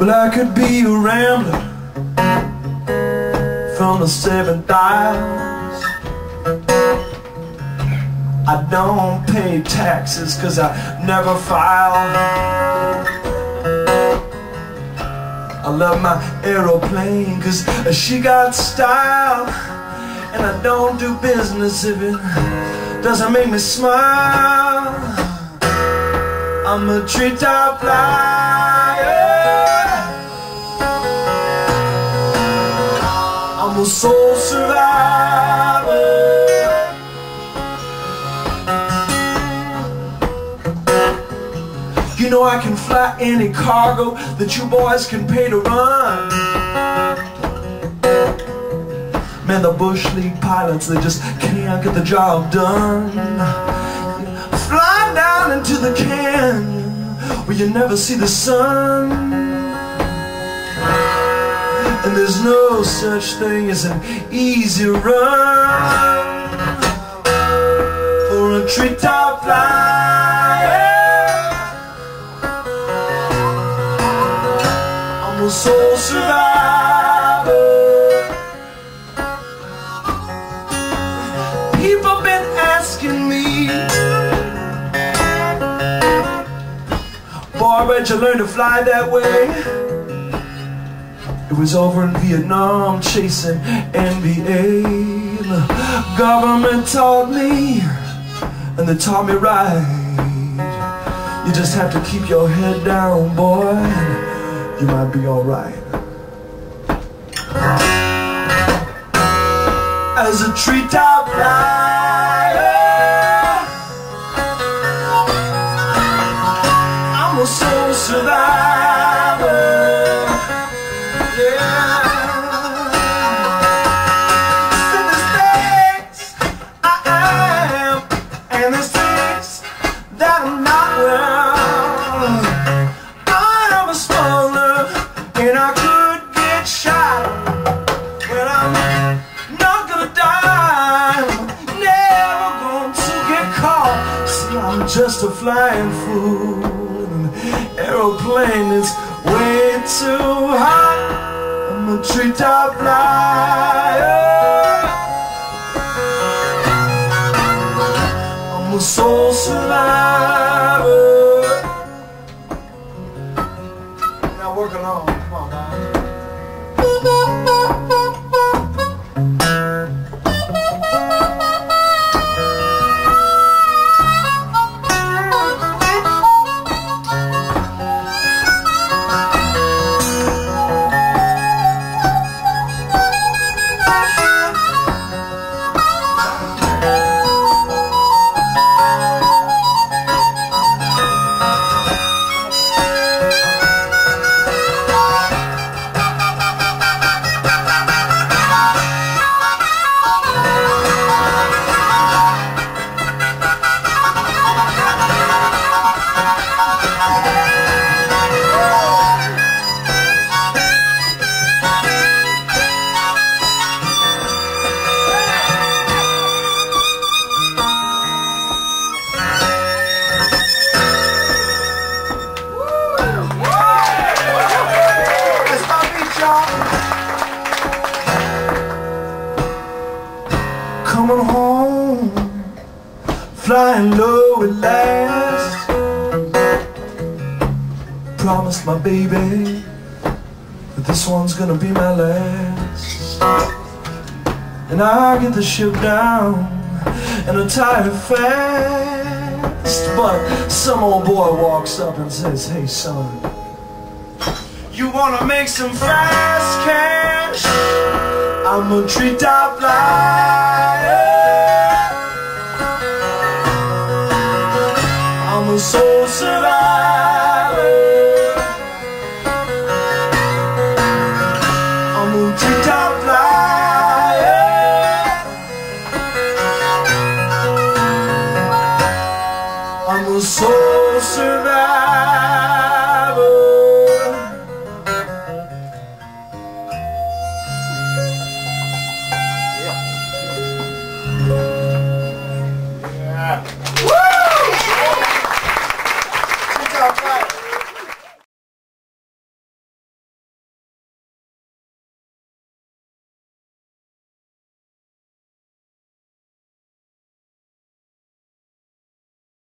Well, I could be a rambler from the 7 dials. I don't pay taxes 'cause I never file. I love my aeroplane 'cause she got style. And I don't do business if it doesn't make me smile. I'm a treetop flyer. I'm a soul survivor. You know I can fly any cargo that you boys can pay to run. Man, the Bush League pilots, they just can't get the job done. Fly down into the canyon where you never see the sun. And there's no such thing as an easy run for a treetop flyer. I'm a soul survivor. People been asking me, boy, where'd you learn to fly that way? It was over in Vietnam chasing NBA. The government taught me, and they taught me right. You just have to keep your head down, boy, you might be alright. As a treetop flyer, I'm a soul survivor. Yeah. So there's things I am, and there's things that I'm not. Well, I am a smuggler, and I could get shot. Well, I'm not gonna die, never going to get caught. See, I'm just a flying fool. Aeroplane is way too hot. I'm a treetop flyer. I'm a soul survivor. Now work along, come on, man. Coming home, flying low at last. Promised my baby that this one's gonna be my last. And I get the ship down and I tie it fast. But some old boy walks up and says, "Hey son, you wanna make some fast cash? I'm a treetop flyer. I'm a soul survivor.